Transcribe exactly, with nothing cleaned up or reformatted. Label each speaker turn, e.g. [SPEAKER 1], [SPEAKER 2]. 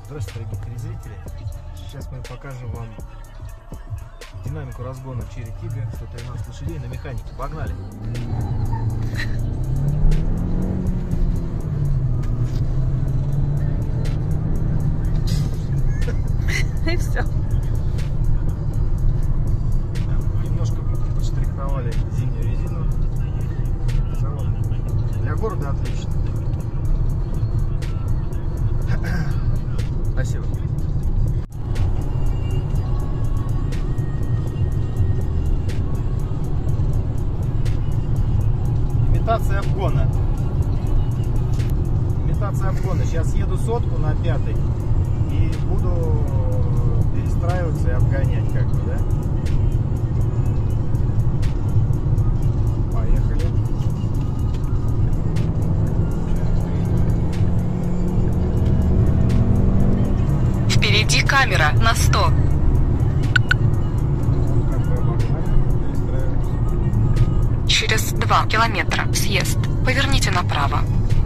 [SPEAKER 1] Здравствуйте, дорогие телезрители. Сейчас мы покажем вам динамику разгона Черри Тигр, сто тринадцать лошадей на механике. Погнали!
[SPEAKER 2] И все.
[SPEAKER 1] Немножко подштриховали зимнюю резину. В целом для города отлично. Спасибо. Имитация обгона. Имитация обгона. Сейчас еду сотку на пятой и буду перестраиваться и обгонять как бы, да? Поехали.
[SPEAKER 2] Впереди камера на сто.
[SPEAKER 1] Как бы обогнали, перестраиваемся.
[SPEAKER 2] Через два километра съезд. Поверните направо.